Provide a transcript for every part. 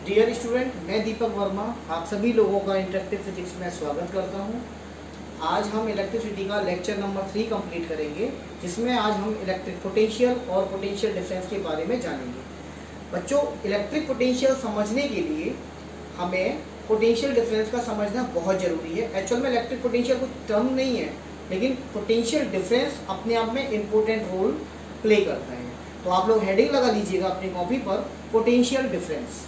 Dear student, मैं दीपक वर्मा आप सभी लोगों का इंटरेक्टिव फिजिक्स में स्वागत करता हूं। आज हम इलेक्ट्रिसिटी का लेक्चर नंबर 3 कंप्लीट करेंगे, जिसमें आज हम इलेक्ट्रिक पोटेंशियल और पोटेंशियल डिफरेंस के बारे में जानेंगे। बच्चों, इलेक्ट्रिक पोटेंशियल समझने के लिए हमें पोटेंशियल डिफरेंस का समझना बहुत ज़रूरी है। एक्चुअल में इलेक्ट्रिक पोटेंशियल कोई टर्म नहीं है, लेकिन पोटेंशियल डिफरेंस अपने आप में इम्पोर्टेंट रोल प्ले करता है। तो आप लोग हेडिंग लगा लीजिएगा अपनी कॉपी पर, पोटेंशियल डिफरेंस।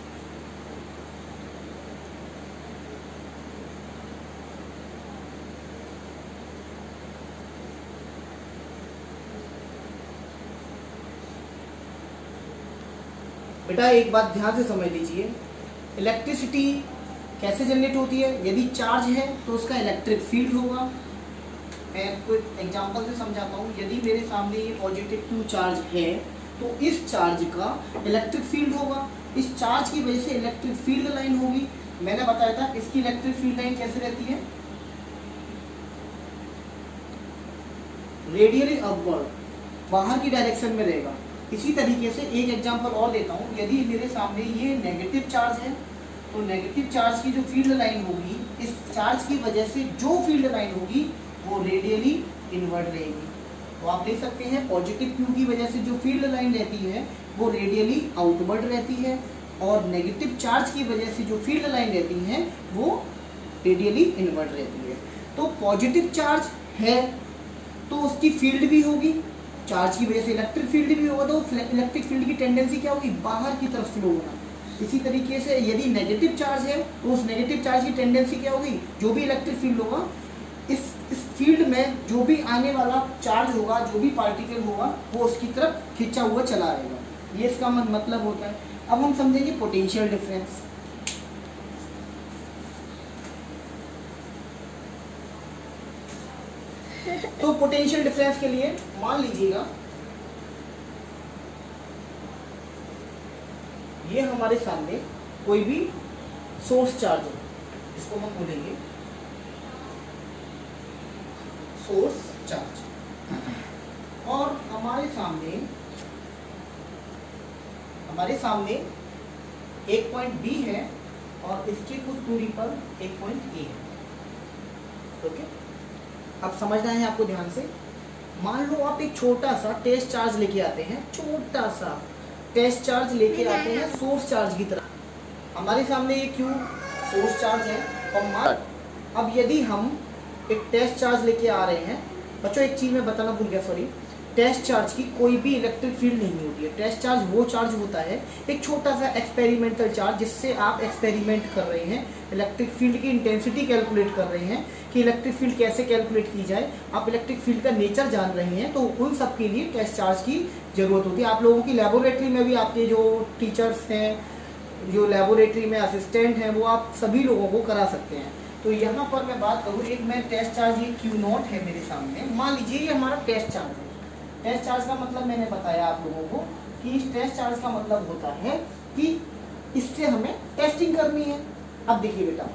बेटा एक बात ध्यान से समझ लीजिए, इलेक्ट्रिसिटी कैसे जनरेट होती है। यदि चार्ज है तो उसका इलेक्ट्रिक फील्ड होगा। मैं आपको एग्जांपल से समझाता हूँ। यदि मेरे सामने ये पॉजिटिव Q चार्ज है तो इस चार्ज का इलेक्ट्रिक फील्ड होगा। इस चार्ज की वजह से इलेक्ट्रिक फील्ड लाइन होगी। मैंने बताया था इसकी इलेक्ट्रिक फील्ड लाइन कैसे रहती है, रेडियली अपवर्ड, बाहर की डायरेक्शन में रहेगा। इसी तरीके से एक एग्जांपल और देता हूँ। यदि मेरे सामने ये नेगेटिव चार्ज है तो नेगेटिव चार्ज की जो फील्ड लाइन होगी, इस चार्ज की वजह से जो फील्ड लाइन होगी वो रेडियली इनवर्ट रहेगी। तो आप देख सकते हैं पॉजिटिव Q की वजह से जो फील्ड लाइन रहती है वो रेडियली आउटवर्ड रहती है, और नेगेटिव चार्ज की वजह से जो फील्ड लाइन रहती है वो रेडियली इनवर्ट रहती है। तो पॉजिटिव चार्ज है तो उसकी फील्ड भी होगी, चार्ज की वजह से इलेक्ट्रिक फील्ड भी होगा। तो इलेक्ट्रिक फील्ड की टेंडेंसी क्या होगी, बाहर की तरफ फ्लो होना। इसी तरीके से यदि नेगेटिव चार्ज है तो उस नेगेटिव चार्ज की टेंडेंसी क्या होगी, जो भी इलेक्ट्रिक फील्ड होगा, इस फील्ड में जो भी आने वाला चार्ज होगा, जो भी पार्टिकल होगा, वो उसकी तरफ खिंचा हुआ चला आएगा। ये इसका मतलब होता है। अब हम समझेंगे पोटेंशियल डिफरेंस। तो पोटेंशियल डिफरेंस के लिए मान लीजिएगा ये हमारे सामने कोई भी सोर्स चार्ज है, इसको हम बोलेंगे सोर्स चार्ज, और हमारे सामने एक पॉइंट B है और इसकी कुछ दूरी पर एक पॉइंट A है। ओके, अब समझना है आपको ध्यान से। मान लो आप एक छोटा सा टेस्ट चार्ज लेके आते हैं, छोटा सा टेस्ट चार्ज लेके आते हैं सोर्स चार्ज की तरह। हमारे सामने ये Q सोर्स चार्ज है, और अब यदि हम एक टेस्ट चार्ज लेके आ रहे हैं, बच्चों एक चीज मैं बताना भूल गया, सॉरी, टेस्ट चार्ज की कोई भी इलेक्ट्रिक फील्ड नहीं होती है। टेस्ट चार्ज वो चार्ज होता है, एक छोटा सा एक्सपेरिमेंटल चार्ज, जिससे आप एक्सपेरिमेंट कर रहे हैं, इलेक्ट्रिक फील्ड की इंटेंसिटी कैलकुलेट कर रहे हैं कि इलेक्ट्रिक फील्ड कैसे कैलकुलेट की जाए, आप इलेक्ट्रिक फील्ड का नेचर जान रहे हैं। तो उन सब के लिए टेस्ट चार्ज की जरूरत होती है। आप लोगों की लेबोरेटरी में भी आपके जो टीचर्स हैं, जो लेबोरेटरी में असिस्टेंट हैं, वो आप सभी लोगों को करा सकते हैं। तो यहाँ पर मैं बात करूँ, एक मैं टेस्ट चार्ज, ये Q0 है मेरे सामने, मान लीजिए ये हमारा टेस्ट चार्ज है। टेस्ट चार्ज का मतलब मैंने बताया आप लोगों को कि इस टेस्ट चार्ज का मतलब होता है कि इससे हमें टेस्टिंग करनी है। अब देखिए बेटा,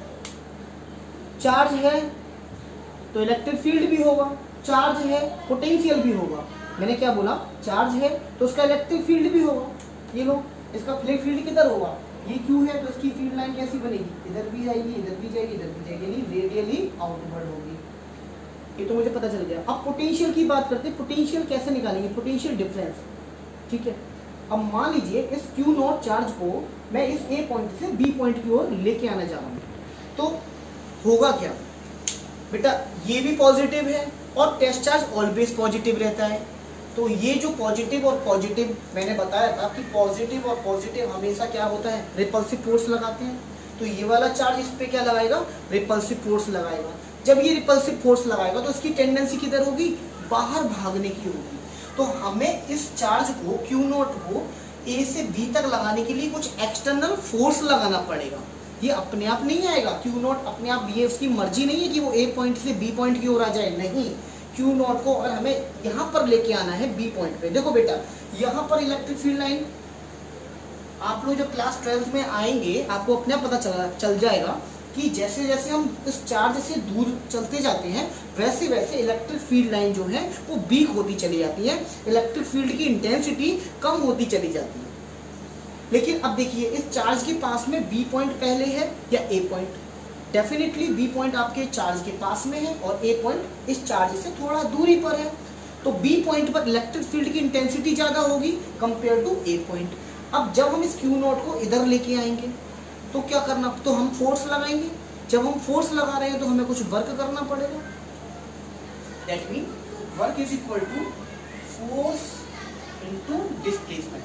चार्ज है तो इलेक्ट्रिक फील्ड भी होगा, चार्ज है पोटेंशियल भी होगा। मैंने क्या बोला, चार्ज है तो उसका इलेक्ट्रिक फील्ड भी होगा। ये लो, इसका फील्ड किधर होगा, ये Q है तो इसकी फील्ड लाइन कैसी बनेगी, इधर भी जाएगी, इधर भी जाएगी, इधर भी जाएगी, यानी रेडियली आउटवर्ड होगी। ये तो मुझे पता चल गया। अब पोटेंशियल की बात करते हैं। पोटेंशियल कैसे निकालेंगे, पोटेंशियल डिफरेंस। ठीक है, अब मान लीजिए इस Q0 चार्ज को मैं इस A पॉइंट से B पॉइंट की ओर लेके आना चाह रहा हूँ, तो होगा क्या बेटा, ये भी पॉजिटिव है और टेस्ट चार्ज ऑलवेज पॉजिटिव रहता है। तो ये जो पॉजिटिव और पॉजिटिव मैंने बताया था कि पॉजिटिव और पॉजिटिव हमेशा क्या होता है, रिपल्सिव फोर्स लगाते हैं। तो ये वाला चार्ज इस पे क्या लगाएगा, रिपल्सिव फोर्स लगाएगा। जब ये रिपल्सिव फोर्स लगाएगा तो इसकी टेंडेंसी किधर होगी, बाहर भागने की होगी। तो हमें इस चार्ज को Q0 को A से B तक लगाने के लिए कुछ एक्सटर्नल फोर्स लगाना पड़ेगा। ये अपने आप नहीं आएगा, Q0 अपने आप, ये उसकी मर्जी नहीं है कि वो A पॉइंट से B पॉइंट की ओर आ जाए, नहीं। Q0 को और हमें यहाँ पर लेके आना है B पॉइंट पे। देखो बेटा, यहाँ पर इलेक्ट्रिक फील्ड लाइन, आप लोग जब क्लास 12th में आएंगे आपको अपने आप पता चल जाएगा कि जैसे जैसे हम इस चार्ज से दूर चलते जाते हैं, वैसे वैसे इलेक्ट्रिक फील्ड लाइन जो है वो वीक होती चली जाती है, इलेक्ट्रिक फील्ड की इंटेंसिटी कम होती चली जाती है। लेकिन अब देखिए इस चार्ज के पास में बी पॉइंट पहले है या A point? Definitely B point आपके चार्ज के पास में है और ए पॉइंट इस चार्ज से थोड़ा दूरी पर है। तो बी पॉइंट पर इलेक्ट्रिक फील्ड की इंटेंसिटी ज्यादा होगी कंपेयर टू ए पॉइंट। अब जब हम इस क्यू नॉट को इधर लेके आएंगे तो क्या करना, तो हम फोर्स लगाएंगे। जब हम फोर्स लगा रहे हैं तो हमें कुछ वर्क करना पड़ेगा। That mean work is equal to force into displacement.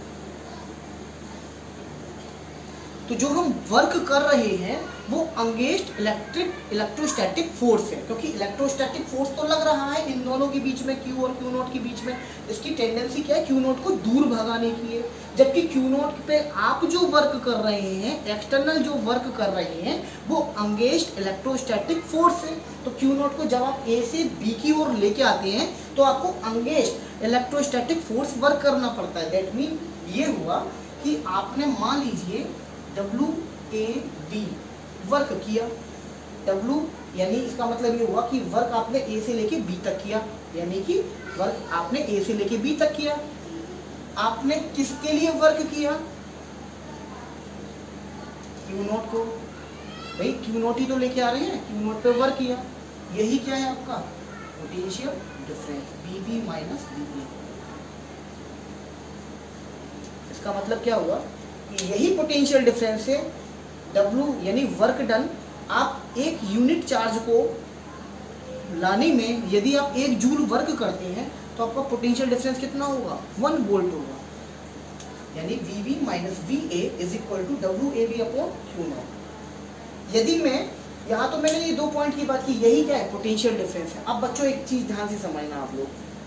तो जो हम वर्क कर रहे हैं वो अगेंस्ट इलेक्ट्रोस्टैटिक फोर्स है, क्योंकि इलेक्ट्रोस्टैटिक फोर्स तो लग रहा है इन दोनों के बीच में, क्यू और क्यू नॉट के बीच में। इसकी टेंडेंसी क्या है, क्यू नॉट को दूर भगाने की है। जबकि क्यू नॉट पे आप जो वर्क कर रहे हैं, एक्सटर्नल जो वर्क कर रहे हैं, वो अगेंस्ट इलेक्ट्रोस्टैटिक फोर्स है। तो क्यू नॉट को जब आप ए से बी की ओर लेके आते हैं तो आपको अगेंस्ट इलेक्ट्रोस्टैटिक फोर्स वर्क करना पड़ता है। दैट मीन ये हुआ कि आपने मान लीजिए WAB वर्क किया। W यानी इसका मतलब ये हुआ कि वर्क आपने A से लेके B तक किया, यानी कि वर्क आपने A से लेके B तक किया। आपने किसके लिए वर्क किया? क्यू नॉट को। भाई क्यू नॉट ही तो लेके आ रहे हैं, क्यू नॉट पे वर्क किया। यही क्या है आपका potential difference, BB minus BA। इसका मतलब क्या हुआ कि यही पोटेंशियल डिफरेंस है। W यानी वर्क डन। आप एक यूनिट चार्ज को लाने में यदि आप 1 जूल वर्क करते हैं तो आपका पोटेंशियल डिफरेंस कितना होगा? 1 वोल्ट होगा। यानी VB minus VA is equal to WAB upon Q naught. यदि मैं यहाँ, तो मैंने ये 2 पॉइंट की बात की, यही क्या है पोटेंशियल डिफरेंस है। अब बच्चों एक चीज ध्यान से समझना आप लोग,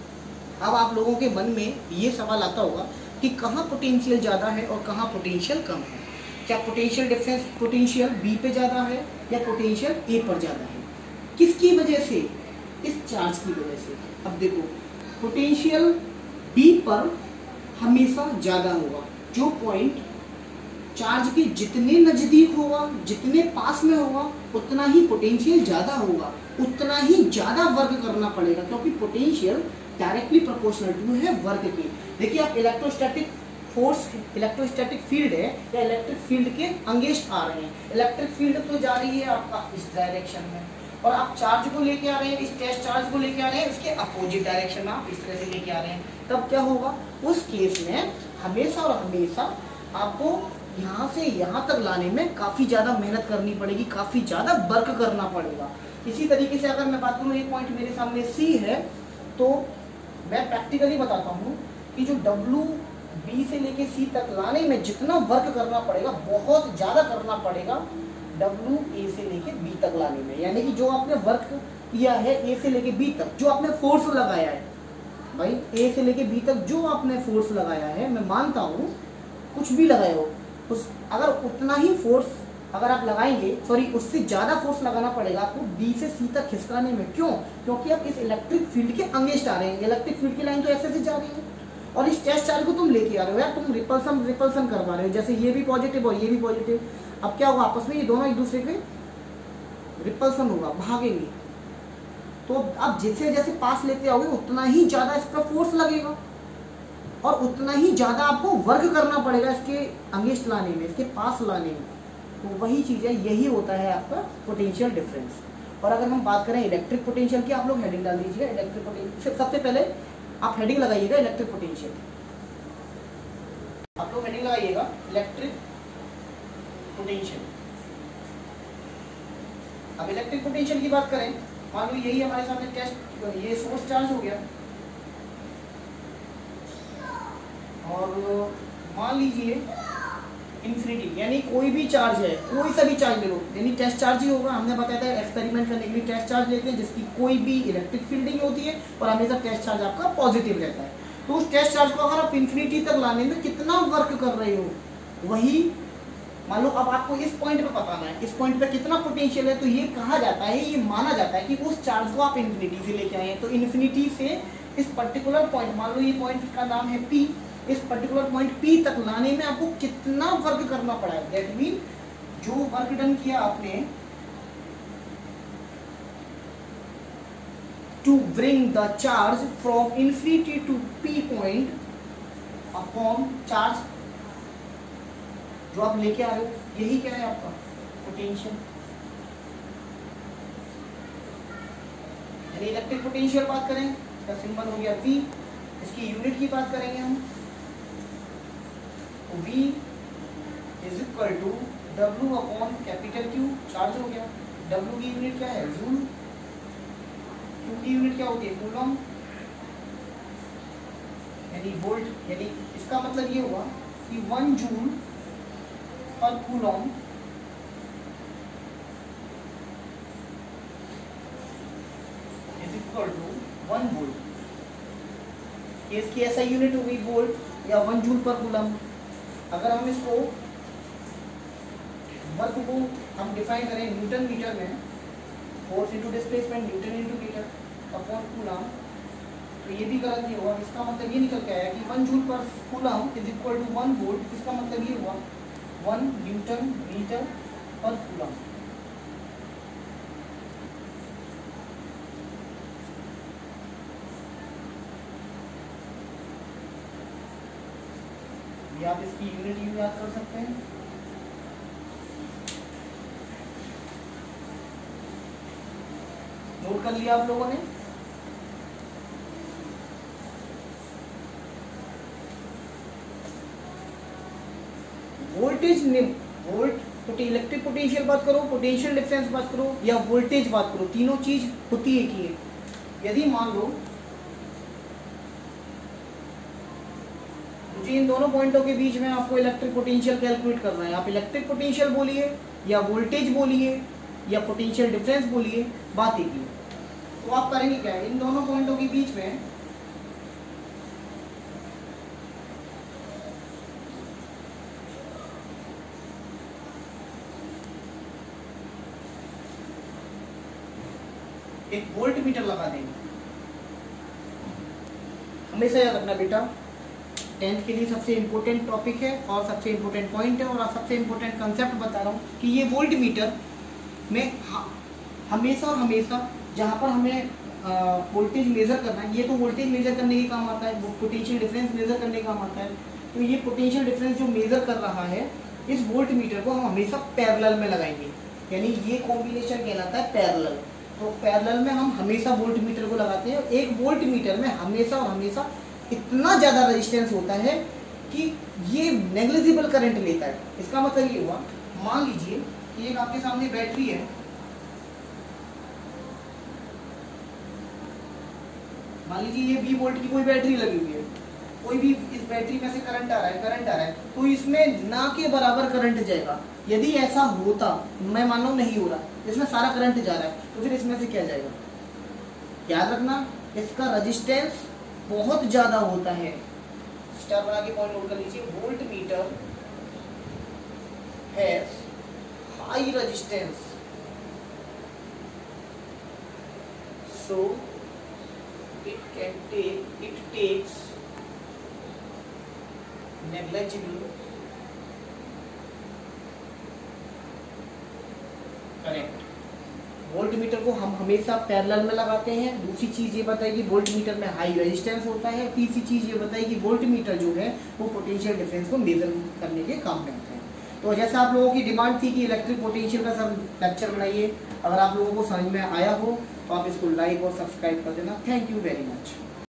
अब आप लोगों के मन में ये सवाल आता होगा कि कहाँ पोटेंशियल ज़्यादा है और कहाँ पोटेंशियल कम है। क्या पोटेंशियल डिफरेंस पोटेंशियल बी पे ज़्यादा है या पोटेंशियल ए पर ज़्यादा है? किसकी वजह से? इस चार्ज की वजह से। अब देखो पोटेंशियल बी पर हमेशा ज़्यादा होगा। जो पॉइंट चार्ज के जितने नज़दीक होगा, जितने पास में होगा, उतना ही पोटेंशियल ज़्यादा होगा, उतना ही ज़्यादा वर्क करना पड़ेगा, क्योंकि पोटेंशियल डायरेक्टली प्रोपोर्शनल टू है वर्क की। देखिए आप इलेक्ट्रोस्टैटिक फोर्स, इलेक्ट्रोस्टैटिक फील्ड है या इलेक्ट्रिक फील्ड के अगेंस्ट आ रहे हैं। इलेक्ट्रिक फील्ड तो जा रही है आपका इस डायरेक्शन में, और आप चार्ज को लेके आ रहे हैं, इस टेस्ट चार्ज को लेके आ रहे हैं इसके अपोजिट डायरेक्शन में, आप इस तरह से लेके आ रहे हैं। तब क्या होगा? उस केस में हमेशा और हमेशा आपको यहाँ से यहाँ तक लाने में काफ़ी ज़्यादा मेहनत करनी पड़ेगी, काफ़ी ज़्यादा वर्क करना पड़ेगा। इसी तरीके से अगर मैं बात करूँ, एक पॉइंट मेरे सामने C है, तो मैं प्रैक्टिकली बताता हूँ कि जो WB से लेके C तक लाने में जितना वर्क करना पड़ेगा, बहुत ज़्यादा करना पड़ेगा WA से लेके B तक लाने में। यानी कि जो आपने वर्क किया है A से लेके B तक, जो आपने फोर्स लगाया है, भाई A से लेके B तक जो आपने फोर्स लगाया है, मैं मानता हूँ कुछ भी लगाए हो, उस अगर उतना ही फोर्स अगर आप लगाएंगे, सॉरी उससे ज़्यादा फोर्स लगाना पड़ेगा आपको B से C तक खिसकाने में। क्यों? क्योंकि आप इस इलेक्ट्रिक फील्ड के अगेंस्ट आ रहे हैं। इलेक्ट्रिक फील्ड की लाइन तो ऐसे से जा रही है और इस टेस्ट चार्ज को तुम लेके आ रहे हो यार, तुम रिपल्सन करवा रहे हो, जैसे ये भी पॉजिटिव और ये भी पॉजिटिव। अब क्या होगा? आपस में ये दोनों एक दूसरे के रिपल्सन होगा, भागेंगे। तो अब जैसे जैसे पास लेते आओगे उतना ही ज़्यादा इस पर फोर्स लगेगा और उतना ही ज़्यादा आपको वर्क करना पड़ेगा इसके अगेंस्ट लाने में, इसके पास लाने में। तो वही चीज़ है, यही होता है आपका पोटेंशियल डिफरेंस। और अगर हम बात करें इलेक्ट्रिक पोटेंशियल की, आप लोग हेडिंग डाल दीजिएगा इलेक्ट्रिक पोटेंशियल। सबसे पहले आप हेडिंग लगाइएगा इलेक्ट्रिक पोटेंशियल, आप लोग हेडिंग लगाइएगा इलेक्ट्रिक पोटेंशियल। अब इलेक्ट्रिक पोटेंशियल की बात करें, मान लो यही हमारे सामने टेस्ट, ये सोर्स चार्ज हो गया और मान लीजिए इन्फिनिटी, यानी कोई भी चार्ज है, कोई सा भी चार्ज ले लो, यानी टेस्ट चार्ज ही होगा। हमने बताया था एक्सपेरिमेंट करने के लिए टेस्ट चार्ज लेते हैं जिसकी कोई भी इलेक्ट्रिक फील्ड नहीं होती है और हमेशा टेस्ट चार्ज आपका पॉजिटिव रहता है। तो उस टेस्ट चार्ज को अगर आप इन्फिनिटी तक लाने में कितना वर्क कर रहे हो, वही मान लो अब आपको इस पॉइंट पे बताना है, इस पॉइंट पे कितना पोटेंशियल है। तो ये कहा जाता है, ये माना जाता है कि उस चार्ज को आप इन्फिनिटी से लेके आए हैं। तो इन्फिनिटी से इस पर्टिकुलर पॉइंट, मान लो ये पॉइंट का नाम है P, इस पर्टिकुलर पॉइंट P तक लाने में आपको कितना वर्क करना पड़ा है। दैट मीन जो वर्क डन किया आपने to bring the charge from infinity to P point upon charge जो आप लेके आ रहे हो, यही क्या है आपका पोटेंशियल। यानी इलेक्ट्रिक पोटेंशियल बात करें, इसका सिंबल हो गया V। इसकी यूनिट की बात करेंगे हम, तो V is equal to W upon capital Q, charge हो गया। W की यूनिट क्या है, जूल। Q की यूनिट क्या होती है, कूलम, यानी वोल्ट। यानी इसका मतलब ये हुआ कि 1 joule per coulomb is equal to 1 volt. इसकी ऐसा यूनिट हो गई वोल्ट या 1 जूल पर कूलम। अगर हम इसको वर्क को हम डिफाइन करें न्यूटन मीटर में, force into displacement newton into metre upon coulomb, तो ये भी गलत नहीं हुआ। इसका मतलब ये निकल के आया कि 1 joule per coulomb is equal to 1 volt. इसका मतलब ये हुआ 1 न्यूटन मीटर पर कूलम। ये आप इसकी यूनिट भी याद कर सकते हैं। नोट कर लिया आप लोगों ने। वोल्टेज वोल्ट इलेक्ट्रिक पोटेंशियल बात करो, पोटेंशियल डिफरेंस बात करो या वोल्टेज बात करो, तीनों चीज होती है कि यदि मान लो मुझे इन दोनों पॉइंटों के बीच में आपको इलेक्ट्रिक पोटेंशियल कैलकुलेट करना है, आप इलेक्ट्रिक पोटेंशियल बोलिए या वोल्टेज बोलिए या पोटेंशियल डिफरेंस बोलिए, बात एक ही। तो आप करेंगे क्या, इन दोनों पॉइंटों के बीच में एक वोल्ट मीटर लगा देंगे। हमेशा याद रखना बेटा, 10th के लिए सबसे इम्पोर्टेंट टॉपिक है और सबसे इम्पोर्टेंट पॉइंट है, और सबसे इम्पोर्टेंट कंसेप्ट बता रहा हूँ कि ये वोल्ट मीटर में हमेशा और हमेशा जहाँ पर हमें वोल्टेज मेजर करना है, ये तो वोल्टेज मेजर करने के काम आता है, वो पोटेंशियल डिफरेंस मेजर करने के काम आता है। तो ये पोटेंशियल डिफरेंस जो मेजर कर रहा है, इस वोल्ट मीटर को हम हमेशा पैरेलल में लगाएंगे, यानी ये कॉम्बिनेशन कहलाता है पैरेलल। तो पैरेलल में हम हमेशा वोल्ट मीटर को लगाते हैं। एक वोल्ट मीटर में हमेशा और हमेशा इतना ज़्यादा रेजिस्टेंस होता है कि ये नेग्लिजिबल करंट लेता है। इसका मतलब ये हुआ, मान लीजिए कि एक आपके सामने बैटरी है, मान लीजिए ये 20 वोल्ट की कोई बैटरी लगी हुई है, कोई भी इस बैटरी में से करंट आ रहा है, तो इसमें ना के बराबर करंट जाएगा। यदि ऐसा होता, मैं मान लो नहीं हो रहा, इसमें सारा करंट जा रहा है, तो फिर इसमें से क्या जाएगा, याद रखना इसका रेजिस्टेंस बहुत ज्यादा होता है। स्टार बना के पॉइंट नोट कर लीजिए, voltmeter has high resistance, so it takes negligible current। Voltmeter को हम हमेशा पैरेलल में लगाते हैं। दूसरी चीज ये बताइए, वोल्ट मीटर में हाई रेजिस्टेंस होता है। तीसरी चीज ये बताइए कि वोल्ट मीटर जो है वो पोटेंशियल डिफरेंस को मेजर करने के काम में आता है। तो जैसा आप लोगों की डिमांड थी कि इलेक्ट्रिक पोटेंशियल का सब लेक्चर बनाइए, अगर आप लोगों को समझ में आया हो तो आप इसको लाइक और सब्सक्राइब कर देना। Thank you very much.